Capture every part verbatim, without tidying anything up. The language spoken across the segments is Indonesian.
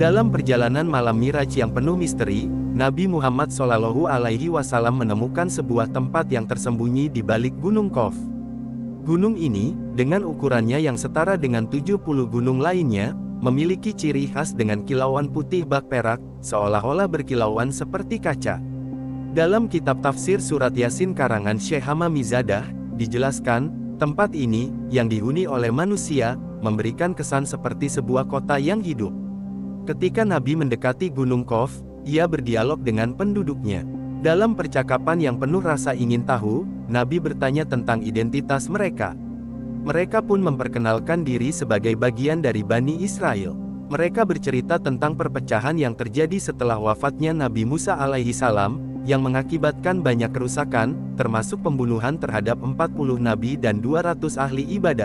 Dalam perjalanan malam Miraj yang penuh misteri, Nabi Muhammad shallallahu alaihi wasallam menemukan sebuah tempat yang tersembunyi di balik Gunung Qaf. Gunung ini, dengan ukurannya yang setara dengan tujuh puluh gunung lainnya, memiliki ciri khas dengan kilauan putih bak perak, seolah-olah berkilauan seperti kaca. Dalam kitab tafsir surat Yasin karangan Syekh Hamamizadah, dijelaskan, tempat ini, yang dihuni oleh manusia, memberikan kesan seperti sebuah kota yang hidup. Ketika Nabi mendekati Gunung Qaf, ia berdialog dengan penduduknya. Dalam percakapan yang penuh rasa ingin tahu, Nabi bertanya tentang identitas mereka. Mereka pun memperkenalkan diri sebagai bagian dari Bani Israel. Mereka bercerita tentang perpecahan yang terjadi setelah wafatnya Nabi Musa alaihi salam, yang mengakibatkan banyak kerusakan, termasuk pembunuhan terhadap empat puluh nabi dan dua ratus ahli ibadah.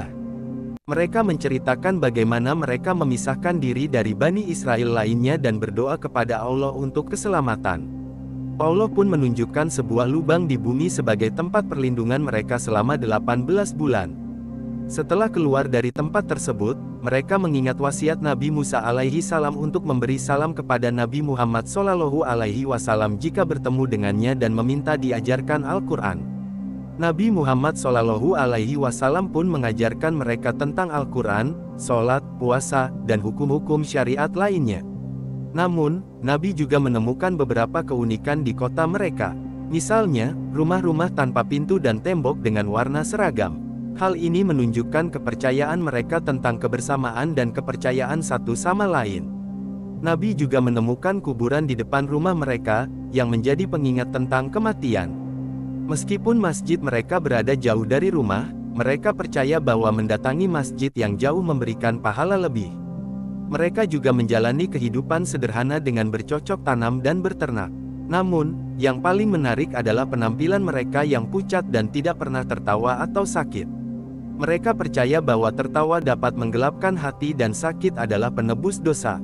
Mereka menceritakan bagaimana mereka memisahkan diri dari Bani Israel lainnya dan berdoa kepada Allah untuk keselamatan. Allah pun menunjukkan sebuah lubang di bumi sebagai tempat perlindungan mereka selama delapan belas bulan. Setelah keluar dari tempat tersebut, mereka mengingat wasiat Nabi Musa alaihi salam untuk memberi salam kepada Nabi Muhammad shallallahu alaihi wasallam jika bertemu dengannya dan meminta diajarkan Al-Quran. Nabi Muhammad shallallahu alaihi wasallam pun mengajarkan mereka tentang Al-Quran, sholat, puasa, dan hukum-hukum syariat lainnya. Namun, Nabi juga menemukan beberapa keunikan di kota mereka. Misalnya, rumah-rumah tanpa pintu dan tembok dengan warna seragam. Hal ini menunjukkan kepercayaan mereka tentang kebersamaan dan kepercayaan satu sama lain. Nabi juga menemukan kuburan di depan rumah mereka, yang menjadi pengingat tentang kematian. Meskipun masjid mereka berada jauh dari rumah, mereka percaya bahwa mendatangi masjid yang jauh memberikan pahala lebih. Mereka juga menjalani kehidupan sederhana dengan bercocok tanam dan berternak. Namun, yang paling menarik adalah penampilan mereka yang pucat dan tidak pernah tertawa atau sakit. Mereka percaya bahwa tertawa dapat menggelapkan hati dan sakit adalah penebus dosa.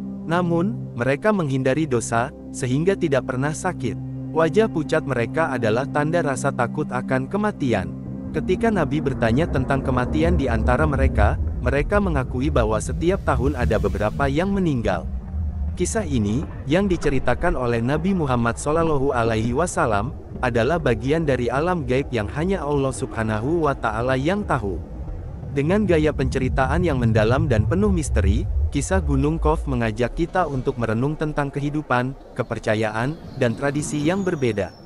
Namun, mereka menghindari dosa, sehingga tidak pernah sakit. Wajah pucat mereka adalah tanda rasa takut akan kematian. Ketika Nabi bertanya tentang kematian di antara mereka, mereka mengakui bahwa setiap tahun ada beberapa yang meninggal. Kisah ini, yang diceritakan oleh Nabi Muhammad shallallahu alaihi wasallam, adalah bagian dari alam gaib yang hanya Allah subhanahu wa ta'ala yang tahu. Dengan gaya penceritaan yang mendalam dan penuh misteri, kisah Gunung Qaf mengajak kita untuk merenung tentang kehidupan, kepercayaan, dan tradisi yang berbeda.